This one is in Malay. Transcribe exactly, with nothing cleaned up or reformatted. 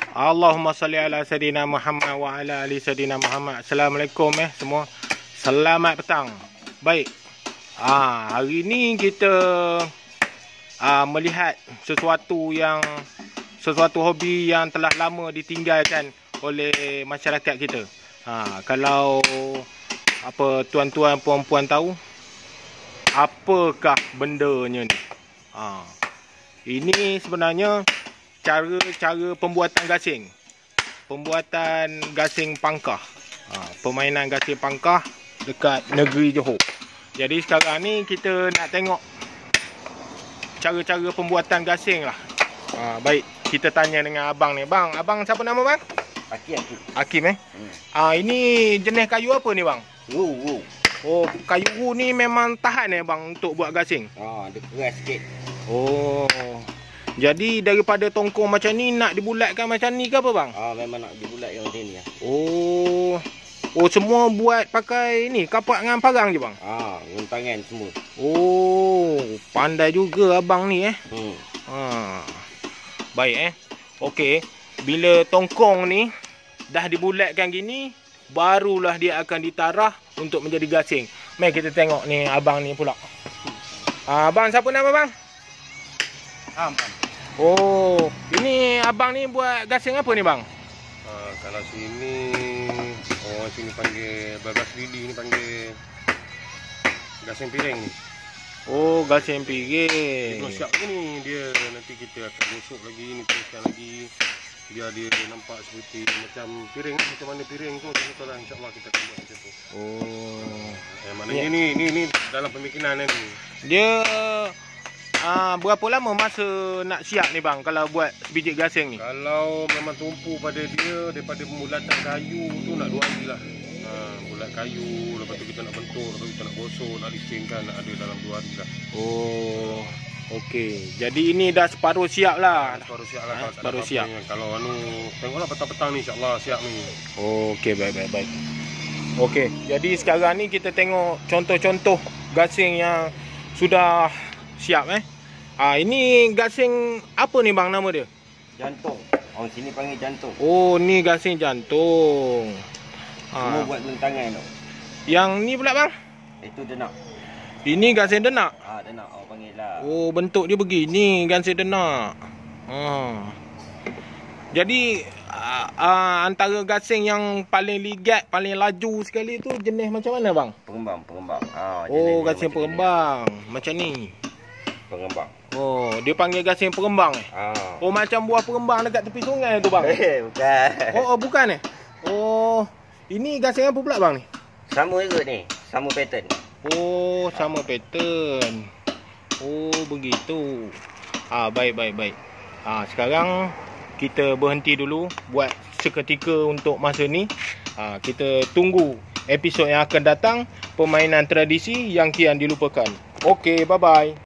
Allahumma salli ala Sayyidina Muhammad wa ala ali Sayyidina Muhammad. Assalamualaikum eh semua. Selamat petang. Baik. Ah, hari ni kita ah, melihat sesuatu yang sesuatu hobi yang telah lama ditinggalkan oleh masyarakat kita. Ha, kalau apa tuan-tuan puan-puan tahu apakah bendanya ni? Ha, ini sebenarnya cara-cara pembuatan gasing. Pembuatan gasing pangkah. Ha, permainan gasing pangkah dekat negeri Johor. Jadi sekarang ni kita nak tengok cara-cara pembuatan gasing lah. Ha, baik, kita tanya dengan abang ni. Bang, abang siapa nama bang? Hakim, Hakim. Hakim eh? Hmm. Ah, ini jenis kayu apa ni bang? Wu, wu. Oh, kayu wu ni memang tahan eh bang untuk buat gasing? Ah, dia keras sikit. Oh. Jadi daripada tongkong macam ni nak dibulatkan macam ni ke apa bang? Ah, memang nak dibulatkan macam ni lah. Oh. Oh, semua buat pakai ni kapak dengan parang je bang? Ah, dengan tangan semua. Oh, pandai juga abang ni eh. Hmm. Ha. Baik eh. Okey, bila tongkong ni dah dibulatkan gini, barulah dia akan ditarah untuk menjadi gasing. Mari kita tengok ni abang ni pula. Ah, abang siapa nama bang? Abang. Oh, ini abang ni buat gasing apa ni bang? Uh, kalau sini, orang sini panggil bagas lidi ni panggil gasing piring ni. Oh, gasing Dia piring. siap ni dia nanti kita akan gosok lagi ni, teruskan lagi biar dia nampak seperti macam piring, macam mana piring tu kita lah, insya-Allah kita akan buat macam tu. Oh. Eh, maknanya ni ni ni dalam pemikiran ni. Dia ah berapa lama masa nak siap ni bang kalau buat sebiji gasing ni? Kalau memang tumpu pada dia daripada pembulatan kayu tu nak dua hari lah. Ha, bulat kayu, lepas tu kita nak bentuk, lepas tu kita nak gosok, nak licin-kan, nak ada dalam dua hari lah. Oh. Okey. Jadi ini dah separuh siap lah. Separuh siap lah. Ha, Kalau tak ada separuh apa-apa siap. ni. Kalau anu, tengoklah petang-petang ni insya-Allah siap ni. Okey, baik baik baik. Okey, jadi sekarang ni kita tengok contoh-contoh gasing yang sudah siap eh. Ah, ini gasing apa ni bang nama dia? Jantung. Orang sini panggil jantung. Oh, ni gasing jantung. Semua Ah, buat dengan tangan tau. yang ni pula bang? Itu denak. Ini gasing denak. Ah, denak orang panggil lah. Oh, bentuk dia begini gasing denak. Ha. Jadi uh, uh, antara gasing yang paling ligat, paling laju sekali tu jenis macam mana bang? Pengembang, pengembang. Ah, Oh, jenis gasing macam pengembang. Macam ni. ni. Pengembang. Oh, dia panggil gasing pengembang eh? Ah. Oh, macam buah pengembang dekat tepi sungai tu bang? Eh, bukan. Oh, oh bukan eh? Oh, ini gasing apa pula bang ni? Sama juga ni. Sama pattern. Oh, sama pattern. Oh, begitu. Ah, baik, baik, baik. Ah, sekarang kita berhenti dulu buat seketika untuk masa ni. Ah, kita tunggu episod yang akan datang, permainan tradisi yang kian dilupakan. Okey, bye-bye.